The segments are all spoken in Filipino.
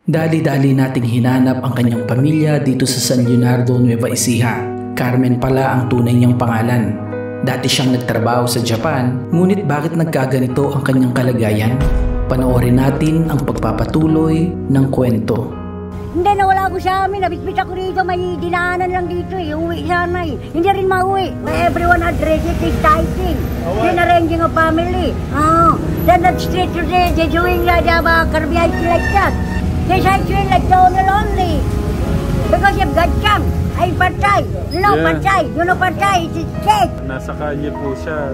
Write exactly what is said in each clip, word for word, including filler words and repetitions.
Dali-dali nating hinanap ang kanyang pamilya dito sa San Leonardo, Nueva Ecija. Carmen pala ang tunay niyang pangalan. Dati siyang nagtrabaho sa Japan, ngunit bakit nagkaganito ang kanyang kalagayan? Panoorin natin ang pagpapatuloy ng kwento. Hindi, nawala ko sa amin. Nabitbit ako dito. May dinaanan lang dito eh. Uwi sana eh. Hindi rin mauwi. Everyone had ready to dieting. Then arranging a family. Oh. Then that street today, they're doing like uh, Caribbean like that. They actually like Donald only. Because you've got junk. Ay, patay. No, yeah. Patay. You know patay. It's cake. Nasa kalye po siya.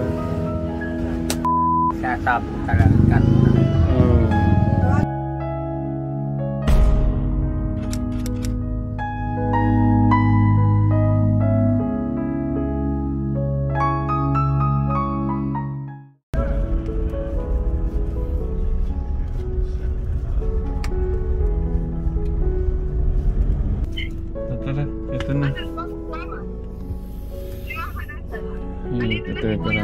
Sasab talaga. Oh. Tara, ito na. Ito, ito lang.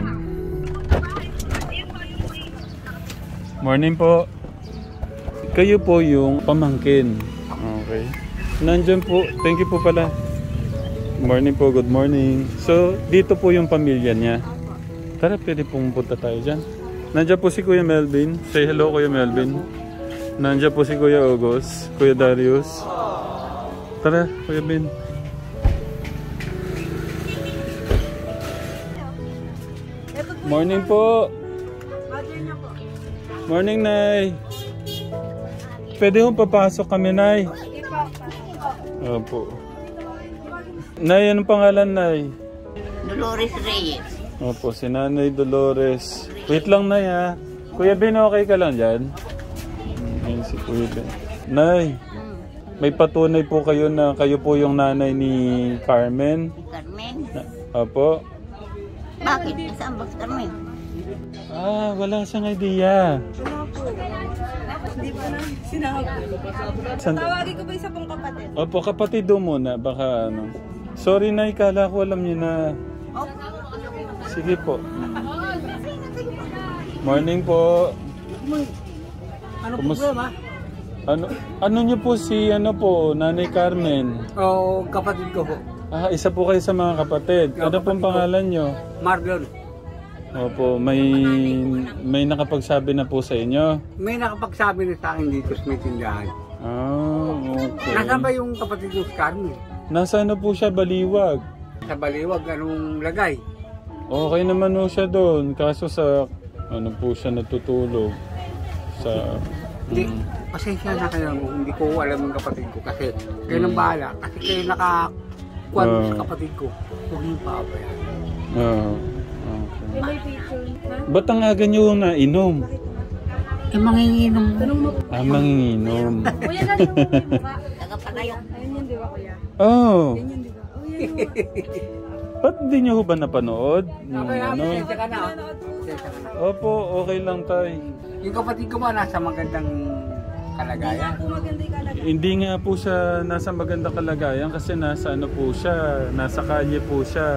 Morning po. Kayo po yung pamangkin. Okay. Nandyan po. Thank you po pala. Morning po. Good morning. So, dito po yung pamilya niya. Tara, pwede pong punta tayo dyan. Nandyan po si Kuya Melvin. Say hello, Kuya Melvin. Nandyan po si Kuya August. Kuya Darius. Tara, Kuya Ben. Morning po. Morning, Nay. Pwede hong papasok kami, Nay. Opo. Nay, anong pangalan, Nay? Dolores Reyes. Opo, si Nanay Dolores. Wait lang, Nay, ha. Kuya Ben, okay ka lang dyan? Ayan si Kuya Ben. Nay, may patunay po kayo na kayo po yung nanay ni Carmen? Carmen? Opo. Bakit? Saan ba si Carmen? Ah, wala siyang idea. Wala po. Hindi pa na sinabi. San... Tawagin ko ba isa pong kapatid? Opo, kapatid do muna. Baka ano. Sorry, Nay. Kala ko alam niyo na. Sige po. Morning po. Ano Kumus... problema? Ano, ano niyo po si ano po, Nanay Carmen? Oo, kapatid ko po. Ah, isa po kayo sa mga kapatid. Ano pong pangalan niyo? Marlon. Opo, may may nakapagsabi na po sa inyo. May nakapagsabi na sa akin dito sa may tindahan. Ah, okay. Nasaan ba yung kapatid ko si Carmen? Nasa ano po siya, Baliwag? Sa Baliwag, anong lagay? Okay naman po siya doon. Kaso sa ano po siya natutulog. Sa... Hindi, mm. pasensya na kayo. Hindi ko alam yung kapatid ko kasi kayo nang bahala. Kasi kayo nakakuan Uh. sa kapatid ko. Huwag niyo papayan. Ah, May may picture. Ha? ba't ang aga niyo na inom? Eh, manginginom. Tanong mo. Ah, manginginom. Kuya, gano'n mo yung mukha. Tagapatayo. Ayun yun, di ba, kuya? Oh, Yan yun, di ba? Oh, yan yun. ba't di niyo ba napanood? Yung Okay, ano? pasensya ka na. Pasensya ka na. Opo, okay lang tay. Yung kapatid ko ba nasa magandang kalagayan? Kung maganda yung kalagayan. Hindi nga po siya nasa magandang kalagayan kasi nasa ano po siya, nasa kalye po siya.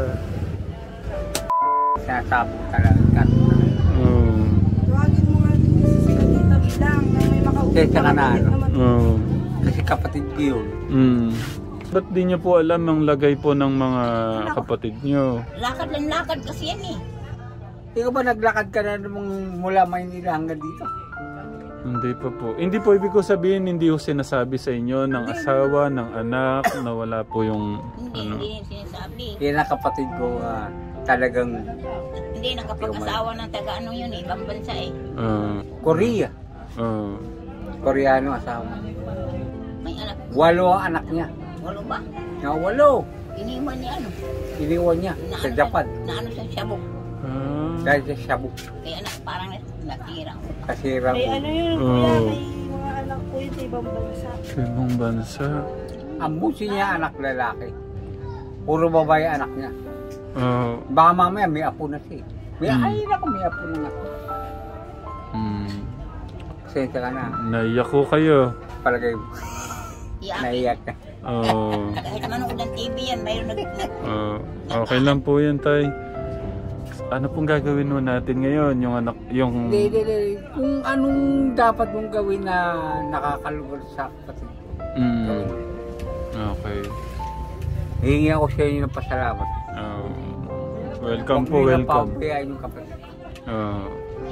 Sasabo talaga. Oh. Tawagin mo nga din si Tita bilang na may makausap. Pasensya ka na, ano? Oh. Kasi kapatid ko yun. Mm. Ba't di niyo po alam ang lagay po ng mga kapatid niyo? Lakad lang lakad kasi yan eh. Ikaw ba naglakad ka na namang mula Maynila hanggang dito? Hindi pa po. Hindi po ibig ko sabihin, hindi ko sinasabi sa inyo ng asawa, ng anak, na wala po yung Hindi, ano. hindi sinasabi. Kaya na kapatid ko ah, talagang Hindi nakapag-asawa ng taga ano yun eh. Ibang bansa eh. Ah, Korea. ah. Koreano asawa. May anak. Walo ang anak niya. Walo ba? Na walo. Iniwan niya ano. Iniwan niya Na, sa Japan. Na ano sa Shabu. Ah. Dahil sa Shabu. Kaya anak parang natira. Kasira May ko. ano yun, Oh. kuya, may mga anak ko yun sa ibang bansa. Sa ibang bansa. Ang busi niya anak lalaki. Puro babae anak niya. Ah. Baka mamaya may apo na siya. May Hmm. ay na may apo na nga. Mm. Pasensya ka na. Naiyak ko kayo. Palagay mo. Iyak. Naiyak ka. Oh. Kahit manood ng T V yan, mayroon nag... Ah, okay lang po yan, tay. Ano pong gagawin mo natin ngayon? Yung anak, yung... Hindi, hindi, hindi. Kung anong dapat mong gawin na nakakalugod sa kapatid ko. Mm. Gawin. Okay. Hihingi ako sa inyo ng pasalamat. Oh. Welcome po, Huwag niyo welcome. napapabayaan yung kapatid ko. Oh.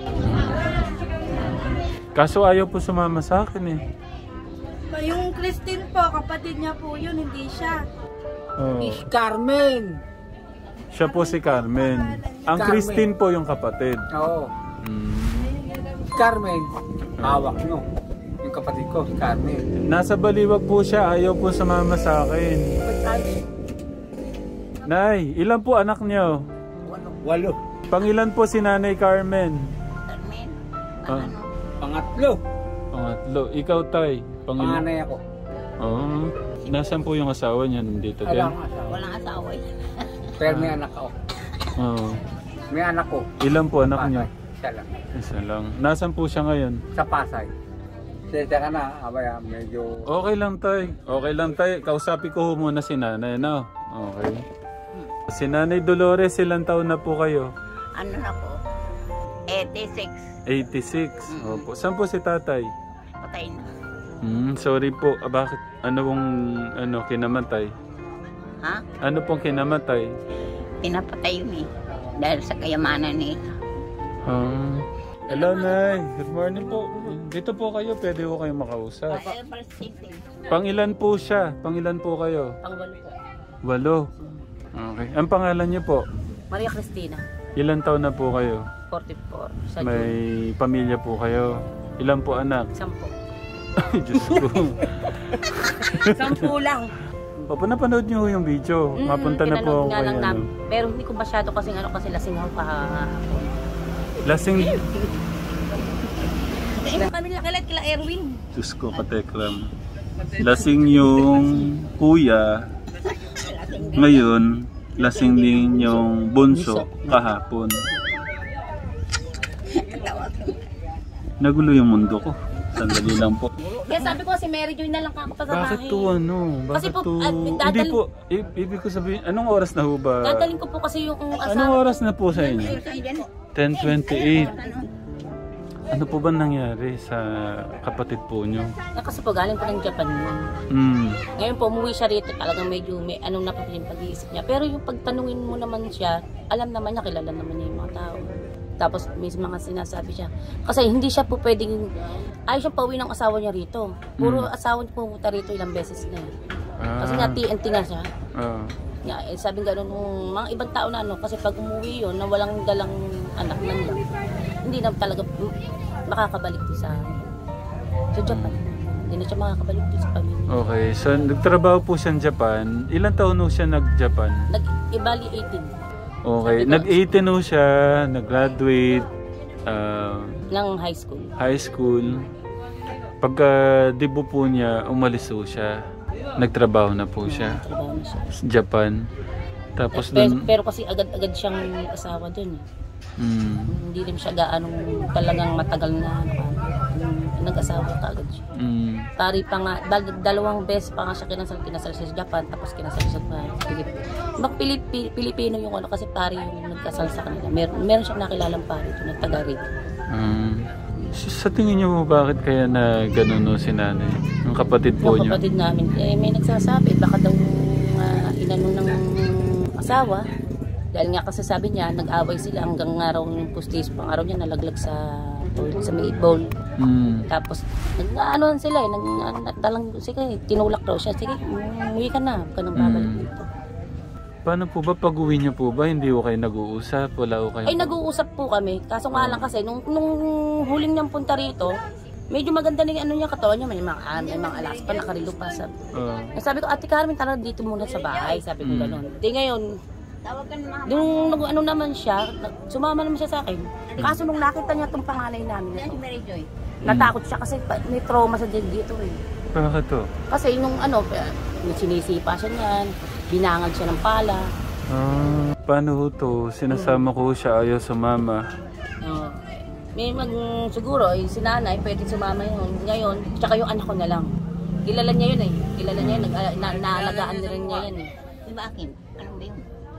Kaso ayaw po sumama sa akin eh. Yung Christine po, kapatid niya po yun, hindi siya. Oh. Is Carmen. Siya po si Carmen. Ang Carmen. Christine po yung kapatid. Oo. Mm. Carmen, hawak nyo. Yung kapatid ko, si Carmen. Nasa Baliwag po siya, ayaw po sumama sa akin. Ba't tayo? Nay, ilan po anak niyo? Walo. Pangilan po si Nanay Carmen? Carmen, Ah, Pangatlo. pangatlo. Ikaw, Tay? Pangilan? Panganay ako. Oo. Nasaan po yung asawa niya? Nandito din? Alam asawa. walang asawa eh. Pero may anak ako. Oo. May anak ko. Ilan po anak niyo? Isa lang. Isa lang. Nasaan po siya ngayon? Sa Pasay. Sesa ka na, abaya, medyo... Okay lang, Tay. Okay lang, Tay. Kausapin ko ho muna si Nanay, no? Okay. Si Nanay Dolores, ilang taon na po kayo? Ano na po? eighty-six. eighty-six. Opo. Saan po si Tatay? Patay na. Hmm, sorry po. Ah, bakit? Ano pong ano, kinamatay? Ha? Ano pong kinamatay? Pinapatay yun eh. Dahil sa kayamanan ni Ah. Hello, Nay. Good morning po. Dito po kayo. Pwede ko kayo makausap. Pangilan po siya? Pangilan po kayo? Pangwalo po. Walo. Okay. Ang pangalan niyo po? Maria Cristina, Ilan taon na po kayo? forty-four. Sa May pamilya po kayo? Ilan po anak? Sampo. Ay, Diyos ko. Sampu lang. Papa, napanood niyo yung video. Mm, Mapunta na po ako pinanood nga kayo. lang Ano. nam- Pero hindi ko masyado kasi ano kasi lasing ako kahapon. Lasing. Yung kanila kilat kila Erwin. Diyos ko, katekram. Lasing yung kuya. Ngayon, lasing din yung bunso kahapon. Nagulo yung mundo ko. Sandali lang po. Kaya sabi ko si Mary Joy na lang ako pa sa bahay. Bakit to ano? Bakit Kasi po, to? at Hindi dadal- po. I- ibig ko sabihin, anong oras na ho ba? Dadaling ko po kasi yung asawa. Anong oras na po sa inyo? ten twenty-eight. Ano po ba nangyari sa kapatid po nyo? Na kasi po galing po ng Japan yun. Hmm. Ngayon po umuwi siya rito, talagang medyo may anong napapalit yung pag-iisip niya. Pero yung pagtanungin mo naman siya, alam naman niya, kilala naman niya yung mga tao. Tapos may mga sinasabi siya. Kasi hindi siya po pwedeng, ayaw siyang pauwi ng asawa niya rito. Puro Hmm. asawa niya pumunta rito ilang beses na eh. Ah. Kasi nga T N T nga siya. Ah. Yeah, eh, sabi nga nung mga ibang tao na ano, kasi pag umuwi yun, na walang dalang anak man lang, hindi na talaga mm, makakabalik din sa, sa Japan. Hindi na siya makakabalik din sa pamilya. Okay, so nagtrabaho po siya sa Japan. Ilan taon ho siya nag-Japan? Nag-ibali eighteen Okay, Sabi ko- nag-eighteen ho siya, nag-graduate, ah, ng high school. high school. Pagka debut po niya, umalis ho siya. Nagtrabaho na po siya Trabaho na siya. sa Japan. Tapos pero, dun, pero kasi agad-agad siyang asawa dun. Eh. mm, Hindi rin siya gaanong talagang matagal na ano, um, nag-asawa kaagad siya. mm, Pari pa nga, dal- dalawang beses pa nga siya kinasal, kinasal siya sa Japan, tapos kinasal siya sa Pilipinas. Bak Pilip, Pilipino yung ano, kasi pari yung nagkasal sa kanila. Mer meron siyang nakilalang pari ito, na taga rito. mm. Sa tingin niyo po, bakit kaya na gano'n no, si nanay? Yung kapatid po Yung niyo? kapatid namin, eh, may nagsasabi, baka daw uh, inano ng asawa. Dahil nga kasi sabi niya, nag-away sila hanggang araw ng pustis, pang araw niya nalaglag sa toilet sa may bowl. Mm, Tapos, nag-aanoan sila eh, nag-talang, sige, tinulak daw siya, sige, umuwi ka na, huwag ka nang babalik Mm. dito. paano po ba pag uwi niyo po ba? Hindi ko kayo nag-uusap? Wala ko kayo? Ay, nag-uusap po kami, kaso nga lang kasi, nung, nung huling niyang punta rito, medyo maganda na yung ano niya, katawan niya, may mga, may mga alas pa, nakarilo pa. Sabi, Ah, eh, sabi ko, Ate Carmen, tara dito muna sa bahay, sabi ko Mm. gano'n. Di ngayon, nung nag- ano naman siya, nag- sumama naman siya sa akin. Kaso nung nakita niya itong panganay namin na to, natakot siya kasi pa- may trauma sa dito eh. bakit to? Kasi nung ano, eh, may sinisipa siya niyan, binangag siya ng pala. Ah, paano ho to? Sinasama ko siya, ayaw sumama. Oh, may mag, siguro, eh, si nanay, pwede sumama yun. Ngayon, tsaka yung anak ko na lang. Kilala niya yun eh. Kilala niya yun, nag, na, naalagaan na rin niya yan eh. Di ba akin? Ano ba yun?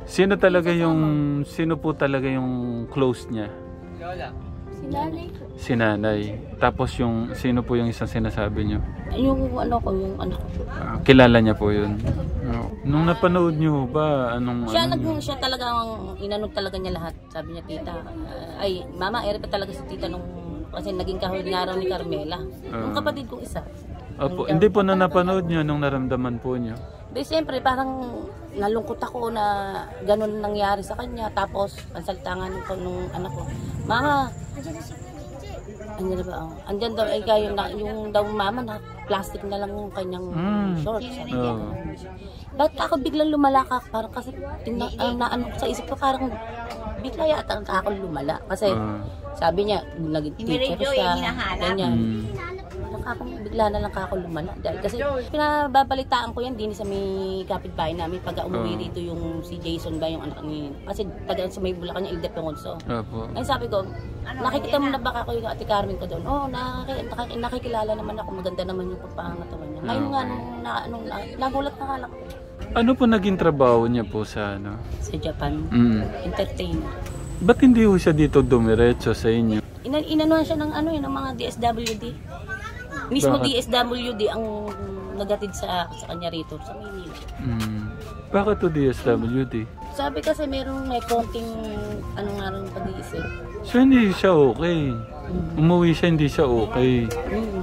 Sino talaga yung, sino po talaga yung close niya? Si nanay ko. Si nanay. Tapos yung, sino po yung isang sinasabi niyo? Yung ano ko, yung anak ko. Ah, kilala niya po yun. Oh. Nung napanood niyo ba, anong... Siya, anong, nag, siya talagang, inanong talaga niya lahat. Sabi niya, tita, uh, ay, mama, ere pa talaga si tita nung, kasi naging kahuli nga raw ni Carmela. Yung kapatid kong isa. Opo, hindi po na napanood niyo nung naramdaman po niyo. Di siyempre, parang nalungkot ako na ganun nangyari sa kanya. Tapos, ang saltangan ko nung anak ko, Mama, andyan na ba? Oh. Andyan daw, ay kayo, na, yung daw mama na plastic na lang yung kanyang Mm. shorts. Sabi Oh. niya. Bakit ako biglang lumala ka? Parang kasi, tingnan, ang naano ko sa isip ko, parang bigla yata ako lumala. Kasi, Ah. sabi niya, naging teacher siya, ganyan. Mm. Ako, bigla na lang ako lumala. Dahil kasi pinababalitaan ko yan din sa may kapitbahay namin pag umuwi Oo. dito yung si Jason ba yung anak ni... Kasi taga sa may Bulacan yung Ildefonso. Opo. Ay sabi ko, nakikita mo na baka ko yung ate Carmen ko doon? Oo, oh, nakik nakik nakikilala naman ako. Maganda naman yung pagpangatawan niya. Ngayon nga, nung, na, nung, na, nagulat na nga lang ako. Ano po naging trabaho niya po sa ano? Sa Japan, Mm. entertainer. Ba't hindi po siya dito dumiretso sa inyo? Ina inanuhan siya ng ano yun, ng mga D S W D. Mismo Bakit? D S W D ang nagatid sa sa kanya rito sa Maynila. Mm. Bakit to D S W D? Sabi kasi merong may konting ano nga rin pag-iisip. So hindi siya okay. Umuwi siya, hindi siya okay. Mm.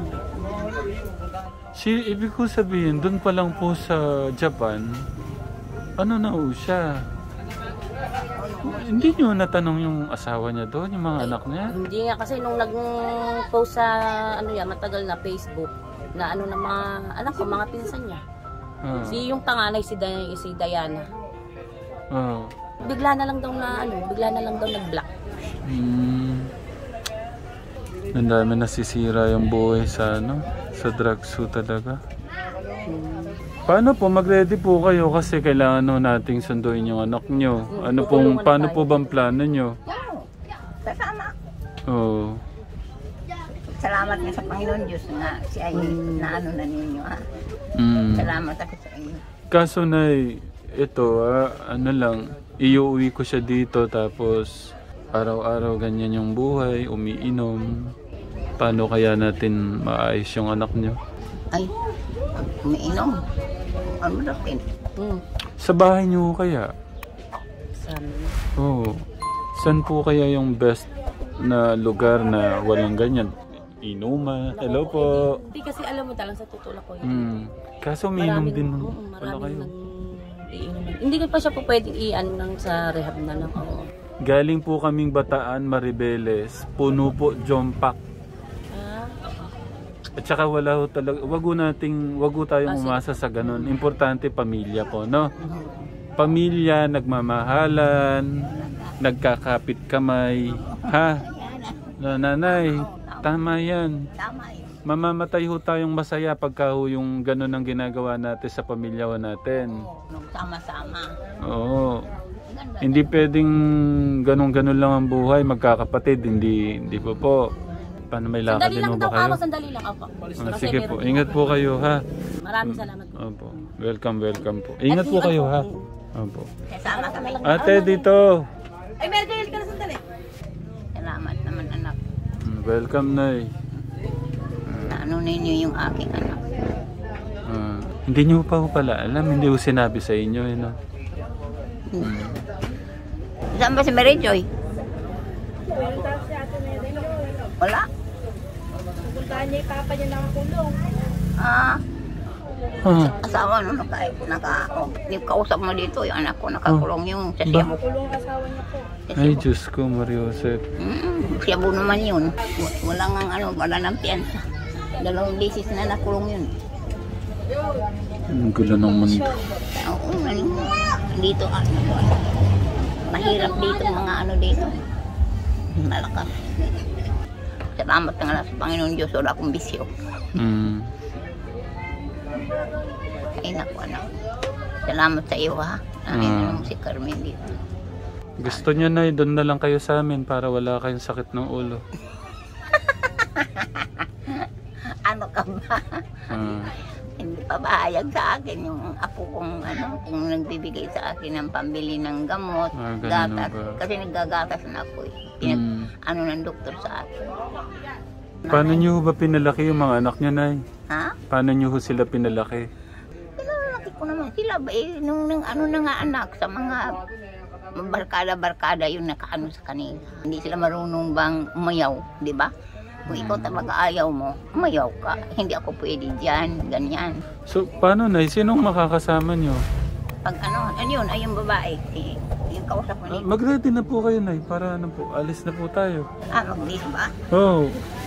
Si, ibig ko sabihin, doon pa lang po sa Japan, ano na po siya? Hindi niyo natanong yung asawa niya doon, yung mga anak niya? Hindi nga kasi nung nag-post sa ano yan, matagal na Facebook na ano na mga anak ko, mga pinsan niya. Ah. Si yung panganay si, Day si Diana. Ah. Bigla na lang daw na ano, bigla na lang daw nag-block. Hmm. Ang dami nasisira yung buhay sa ano, sa drugs ho talaga. Paano po, mag-ready po kayo kasi kailangan no nating sunduin yung anak nyo. Ano pong, paano po bang plano nyo? Kasama. Oo. Salamat nga sa Panginoon Diyos na si ay na ano na ninyo ha. Mm. Salamat ako sa inyo. Kaso na ito, ah, ano lang, iuwi ko siya dito tapos araw-araw ganyan yung buhay, umiinom. Paano kaya natin maayos yung anak nyo? Ay, umiinom. Ano natin? Hmm. Sa bahay nyo kaya? Sabi. Oo. Saan po kaya yung best na lugar na walang ganyan? Inuma. Hello po. Hindi kasi alam mo talagang sa tutulak ko yun. Hmm. Kaso umiinom din oo, pala kayo. maraming nang iinom. Hindi ko pa siya po pwedeng iyan ng sa rehab na lang. Oo. Galing po kaming Bataan, Maribeles. Puno po, Jompak. Ah, At saka wala ho talaga, wag ho nating, wag ho tayong umasa sa ganun. Importante pamilya po, no? Pamilya, nagmamahalan, nagkakapit kamay. Ha? Na, nanay, tama yan. Tama yun. Mamamatay ho tayong masaya pagka ho yung ganun ang ginagawa natin sa pamilya ho natin. Nung sama-sama. Oo. Hindi pwedeng ganun-ganun lang ang buhay, magkakapatid, hindi, hindi po po. Paano may lakad sandali din lang ho daw ba kayo? ako, sandali lang ako. Ah, sige po, ingat po kayo ha. Maraming salamat po. Opo. Welcome, welcome po. Ingat po kayo ha. Opo. Kasama kami. Ate, dito. Ay, Mary Jane, ka na sandali. Salamat naman anak. Mm, Welcome, Nay. Na ano ninyo yung aking anak. Ah, hindi niyo pa ho pala alam, hindi ko sinabi sa inyo. Eh, no? Saan ba si Mary Joy? Wala. Puntahan niya yung papa niya nakakulong. Ah, Ah, asawa no naka naka oh, di kausap mo dito yung anak ko nakakulong yung sa Cebu. Kulong asawa niya po. ay, Diyos ko, Mariosep. Mm, Cebu naman yun. W- Walang ang ano, wala ng piyansa. Dalawang beses na nakulong yun. Ang gulo ng mundo. Oo, ano, dito ano, mahirap dito mga ano dito. Malakas. Salamat nga lang sa Panginoon Diyos, wala akong bisyo. Mm. Ay naku anak. Salamat sa iyo ha. Amin Ah. ano si Carmen dito. Gusto niyo na, doon na lang kayo sa amin para wala kayong sakit ng ulo. Ano ka ba? Ah. Hindi pa nagpapahayag sa akin yung apo kong ano, kung nagbibigay sa akin ng pambili ng gamot, Ah, ganun gatas. ba? Kasi naggagatas na ako eh. Pinag, Mm. ano ng doktor sa akin. Paano niyo ba pinalaki yung mga anak niya, Nay? Ha? Paano niyo ho sila pinalaki? Pinalaki ko naman sila ba eh, nung, nung ano na nga anak sa mga barkada-barkada yung nakaano sa kanila. Hindi sila marunong bang umayaw, di ba? Kung ikaw talaga ayaw mo, umayaw ka. Hindi ako pwede dyan, ganyan. So, paano, Nay? Sinong makakasama niyo? Pag ano, ano yun, ay yung babae, eh, yung kausap ko Ah, nito. mag-ready na po kayo, Nay, para ano po, alis na po tayo. Ah, mag-dis ba? Oh,